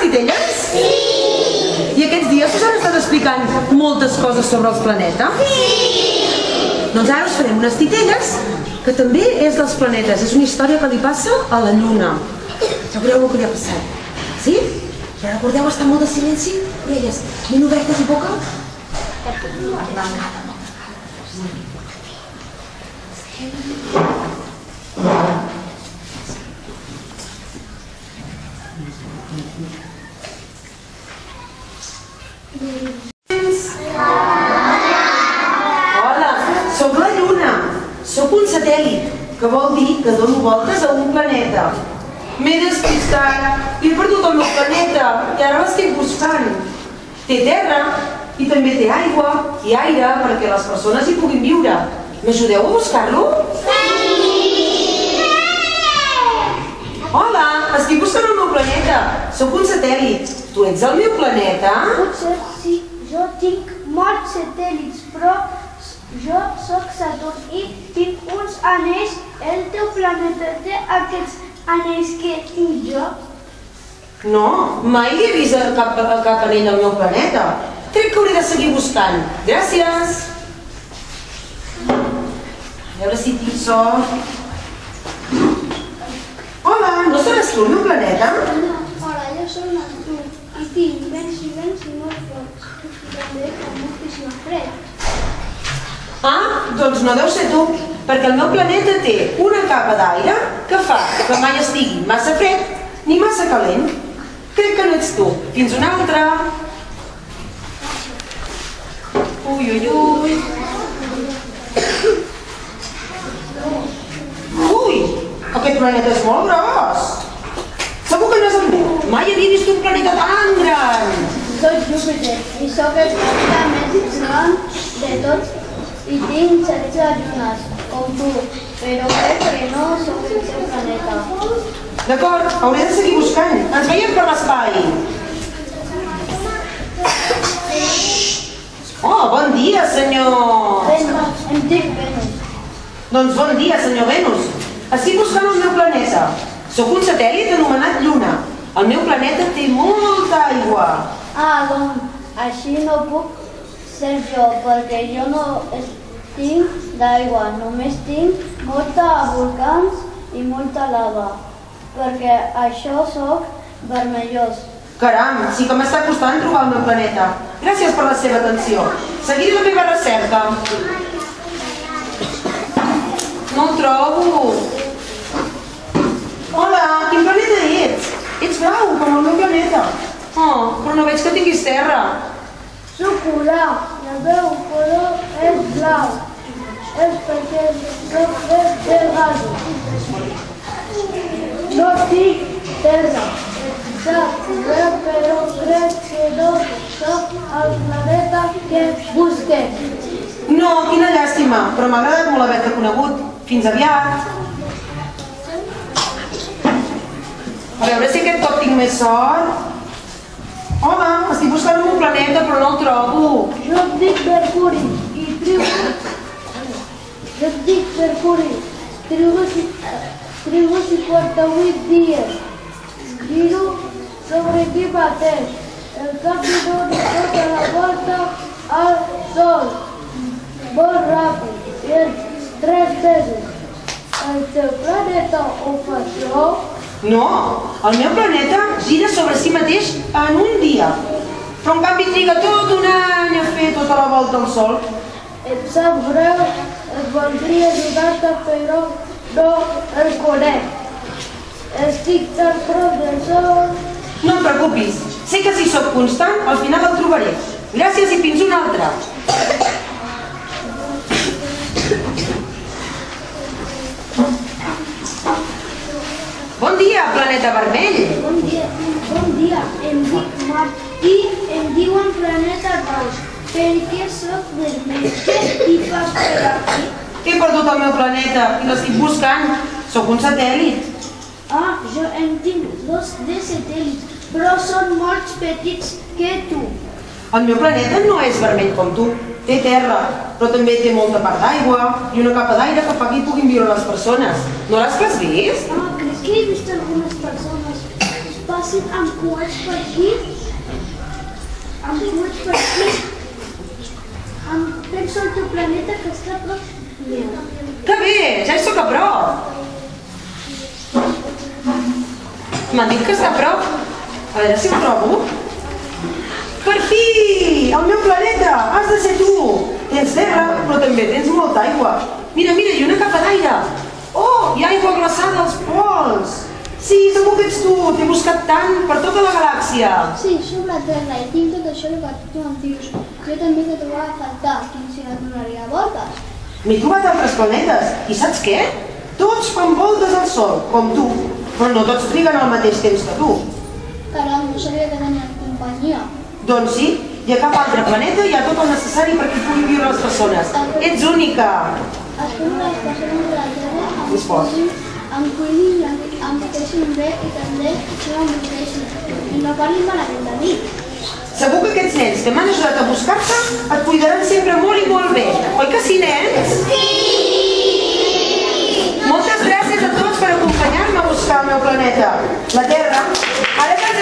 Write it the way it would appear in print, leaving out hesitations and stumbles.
titelles? Sí! I aquests dies us han estat explicant moltes coses sobre els planetes? Sí! Doncs ara us farem unes titelles que també és dels planetes. És una història que li passa a la Lluna. Sabreu el que li ha passat. Sí? Però recordeu estar molt de silenci? Orelles ben obertes i boca? Hola, sóc la Lluna. Sóc un satèl·lit, que vol dir que dono voltes a un planeta. M'he despistat, he perdut el meu planeta i ara l'estic buscant. Té terra i també té aigua i aire perquè les persones hi puguin viure. M'ajudeu a buscar-lo? Sí! Hola, estic buscant el meu planeta. Sóc un satèl·lit. Tu ets el meu planeta? Potser sí, jo tinc molts satèl·lits, però jo sóc Saturn i tinc uns anells. El teu planeta té aquests anells que tinc jo? No, mai he vist cap anell al meu planeta. Crec que hauré de seguir buscant. Gràcies. A veure si tinc sort. Hola, no seràs tu el meu planeta? No, hola, jo soc Neptú i tinc vents i molt forts. I també fa moltíssim fred. Ah, doncs no deu ser tu, perquè el meu planeta té una capa d'aire que fa que mai estigui massa fred ni massa calent. Crec que no ets tu. Fins una altra. Ui, ui, ui. Ui, aquest planeta és molt gros. Segur que no és el meu. Mai havia vist un planeta tan gran. Soc Júpiter i sóc el planeta més gran de tots i tinc 16 llunes, com tu, però crec que no sóc el teu planeta. D'acord, hauré de seguir buscant. Ens veiem per l'espai. Oh, bon dia, senyor... Venus, em dic Venus. Doncs bon dia, senyor Venus. Estic buscant el meu planeta. Sóc un satèl·lit anomenat Lluna. El meu planeta té molta aigua. Ah, doncs així no puc ser jo, perquè jo no tinc d'aigua, només tinc molta volcans i molta lava, perquè això sóc vermellós. Caram, sí que m'està costant trobar el meu planeta. Gràcies per la seva atenció. Seguiré la meva recerca. No el trobo. Hola, quin planeta ets? Ets blau, com el meu planeta. Oh, però no veig que tinguis terra. Soc polar, el meu color és blau. És perquè soc de gasos. No tinc terra. Però crec que no soc el planeta que busques. No, quina llàstima, però m'ha agradat molt haver-te conegut. Fins aviat. A veure si aquest cop tinc més sort. Hola, estic buscant un planeta però no el trobo. Jo em dic Mercuri i trigo 58 dies. Giro sobre mi mateix. El canvi dona tota la volta al Sol. Molt ràpid i en 3 mesos. El teu planeta ho fa això? No, el meu planeta gira sobre si mateix en un dia. Però en canvi triga tot un any a fer tota la volta al Sol. Em sap greu, et voldria ajudar-te, però no el conec. Estic tan prop del Sol. No em preocupis, sé que si sóc constant, al final el trobaré. Gràcies i fins una altra. Bon dia, planeta vermell. Bon dia, em dic Mart i em diuen planeta Ros. Per què soc vermell? Què hi fas per aquí? He perdut el meu planeta i l'estic buscant. Sóc un satèl·lit. Ah, jo en tinc 2 de satèl·lits, però són molt petits que tu. El meu planeta no és vermell com tu. Té terra, però també té molta part d'aigua i una capa d'aire que fa que hi puguin viure les persones. No l'has pas vist? Ah, crec que he vist algunes persones. passin amb coets per aquí, penso el teu planeta que està a prop meu. Que bé, ja hi soc a prop. M'han dit que està a prop. A veure si ho trobo. Per fi! El meu planeta! Has de ser tu! Tens terra, però també tens molta aigua. Mira, mira, i una capa d'aire. Oh, hi ha aigua glaçada als pols. Sí, segur que ets tu. T'he buscat tant per tota la galàxia. Sí, soc la Terra i tinc tot això que tu em dius. Jo també t'he trobat a faltar, quin si no donaria voltes. M'he trobat altres planetes. I saps què? Tots fan voltes al Sol, com tu. Però no tots triguen al mateix temps que tu. Caram, no sabia que tenien companyia. Doncs sí, i a cap altre planeta hi ha tot el necessari perquè hi puguin viure les persones. Ets única. Espero que les persones de la Terra em cuidin, em queixin bé i també no em queixin. I no parlin malament de mi. Segur que aquests nens que m'han ajudat a buscar-te et cuidaran sempre molt i molt bé. Oi que sí, nens? Sí! Moltes gràcies a tots per acompanyar-me a buscar el meu planeta, la Terra. Ara